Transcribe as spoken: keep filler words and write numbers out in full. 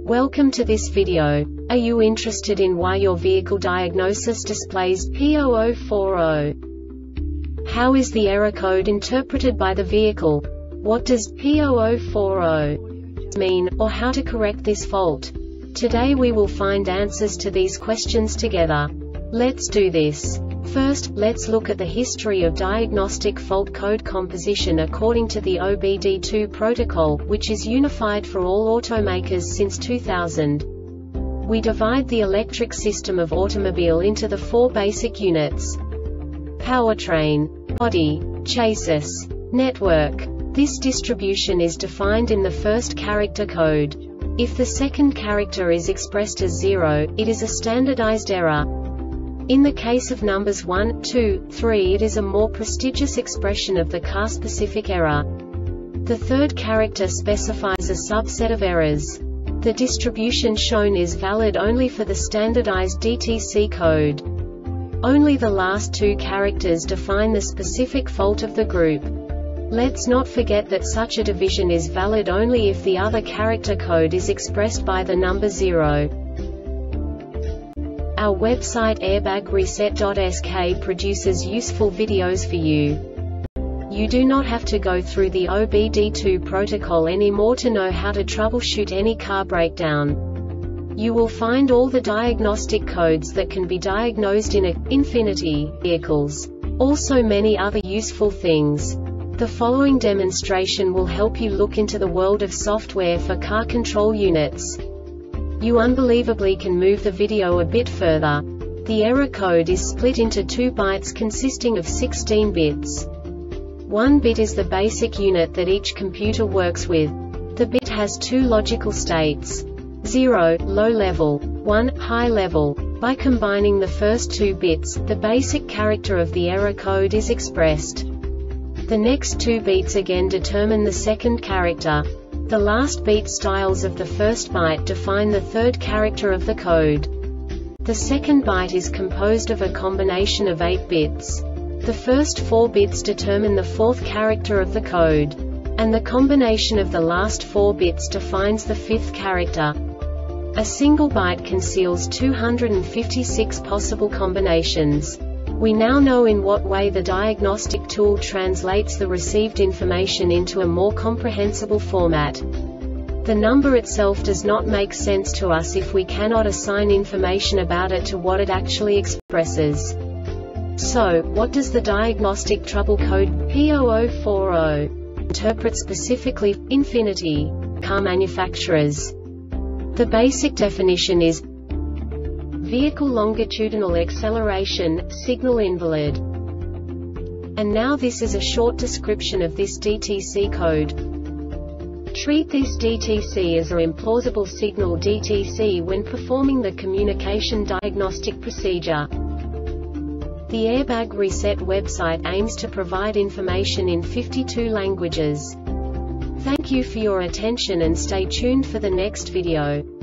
Welcome to this video. Are you interested in why your vehicle diagnosis displays P zero zero four zero? How is the error code interpreted by the vehicle? What does P zero zero four zero mean, or how to correct this fault? Today we will find answers to these questions together. Let's do this. First, let's look at the history of diagnostic fault code composition according to the O B D two protocol, which is unified for all automakers since two thousand. We divide the electric system of automobile into the four basic units: powertrain, body, chassis, network. This distribution is defined in the first character code. If the second character is expressed as zero, it is a standardized error. In the case of numbers one, two, three, it is a more prestigious expression of the car-specific error. The third character specifies a subset of errors. The distribution shown is valid only for the standardized D T C code. Only the last two characters define the specific fault of the group. Let's not forget that such a division is valid only if the other character code is expressed by the number zero. Our website airbag reset dot S K produces useful videos for you. You do not have to go through the O B D two protocol anymore to know how to troubleshoot any car breakdown. You will find all the diagnostic codes that can be diagnosed in a Infiniti vehicles. Also many other useful things. The following demonstration will help you look into the world of software for car control units. You unbelievably can move the video a bit further. The error code is split into two bytes consisting of sixteen bits. One bit is the basic unit that each computer works with. The bit has two logical states: zero, low level, one, high level. By combining the first two bits, the basic character of the error code is expressed. The next two beats again determine the second character. The last beat styles of the first byte define the third character of the code. The second byte is composed of a combination of eight bits. The first four bits determine the fourth character of the code. And the combination of the last four bits defines the fifth character. A single byte conceals two hundred fifty-six possible combinations. We now know in what way the diagnostic tool translates the received information into a more comprehensible format. The number itself does not make sense to us if we cannot assign information about it to what it actually expresses. So, what does the diagnostic trouble code P zero zero four zero interpret specifically for Infiniti car manufacturers? The basic definition is vehicle longitudinal acceleration, signal invalid. And now this is a short description of this D T C code. Treat this D T C as an implausible signal D T C when performing the communication diagnostic procedure. The Airbag Reset website aims to provide information in fifty-two languages. Thank you for your attention and stay tuned for the next video.